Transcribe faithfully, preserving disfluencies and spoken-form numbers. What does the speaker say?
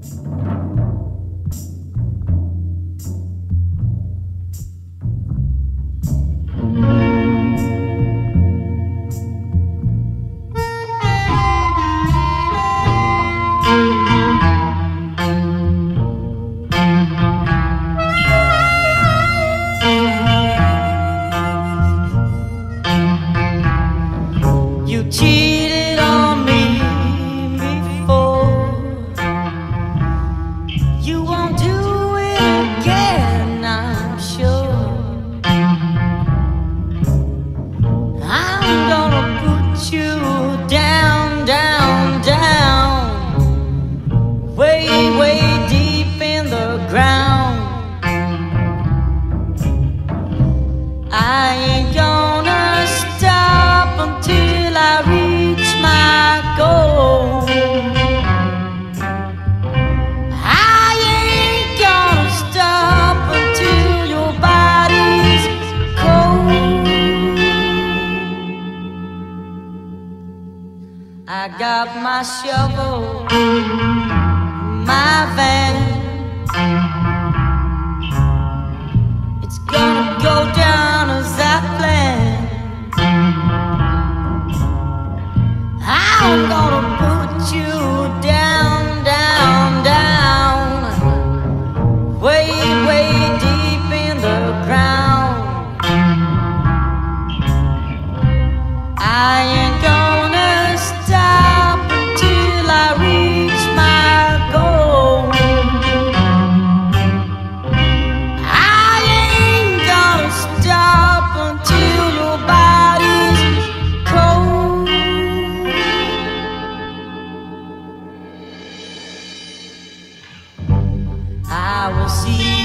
You cheated on me before. You won't do it again, I'm sure. I'm gonna put you down, down, down, way, way deep in the ground. I ain't gonna stop until I reach my goal. I ain't gonna stop until your body's cold. I got my shovel, my van. It's gonna go down as I planned. I'm gonna put you down, down, down, way, way deep in the ground. I ain't gonna stop until I reach my goal. I ain't gonna stop until your body's cold. I will see